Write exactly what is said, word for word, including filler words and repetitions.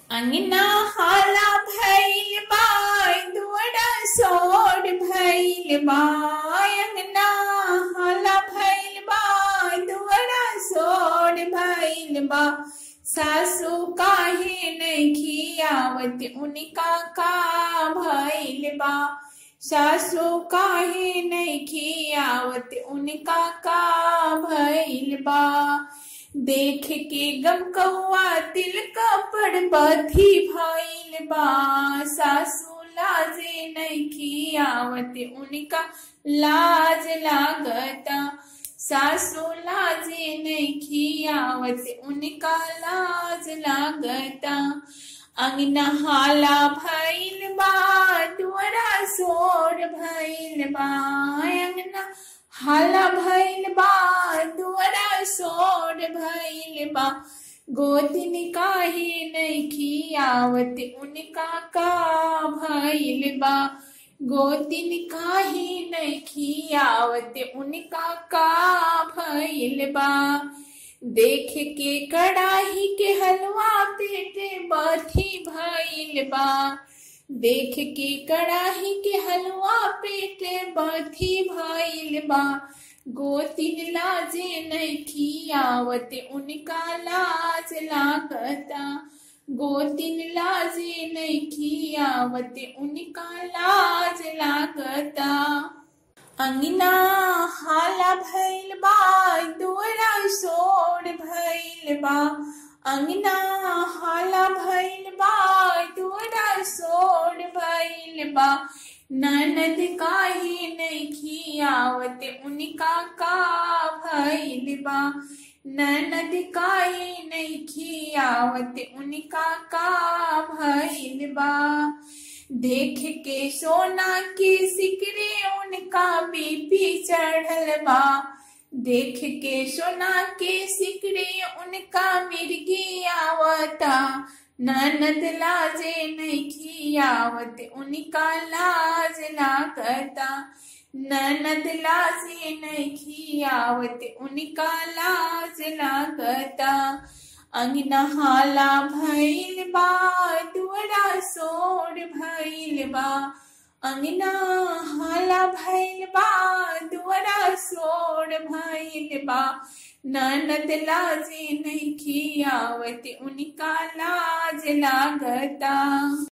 अंगना हाला भइल बा दुअरा सोर भइल बा। अंगना हाला भइल बा दुअरा सोर भइल बा। सासू काहे नइखी आवत उनका का भइल बा। सासू काहे नइखी आवत उनका का भइल बा। देख के गम कौआ तिल कपड़ बधी भइल बा। सासू लाजे नइखी आवत उनका लाज लागता। सासू लाजे नइखी आवत उनका लाज लागता। अंगना हाला भइल बा दुअरा सोर भइल बा। अंगना हाला भइल बा दुअरा सोर भइल बा। गोतिन काहे नइखी आवत उनका का भइल बा। गोतिन काहे नइखी आवत उनका का भइल बा। देख के कड़ाही के हलवा पेटे बधी भइल बा। देख के कड़ाही के हलवा पेटे बधी भइल बा। गोतिन लाजे नइखी आवत उनका लाज लागता। गोतिन लाजे नइखी आवत उनका लाज लागता। अंगना हाला भइल बा दुअरा सोर भइल बा। अंगना हाला भइल बा दुअरा सोर भइल बा। ननद काहे नइखी आवत उनका का भइल बा। ननद काहे नइखी आवत उनका का भइल बा। देख के सोना के सिकरे उनका बीपी चढ़ल बा। देख के सोना के सिकरे उनका मिर्गी आवता। ननद लाजे नइखी आवत उनका लाज लागता। ननद लाजे नइखी आवत उनका लाज लागता। अंगना हाला भइल बा दुअरा सोर भइल बा। अंगना हाला भइल बा दुअरा सोर भइल बा। ननद लाजे नइखी आवत उनका लाज लागता।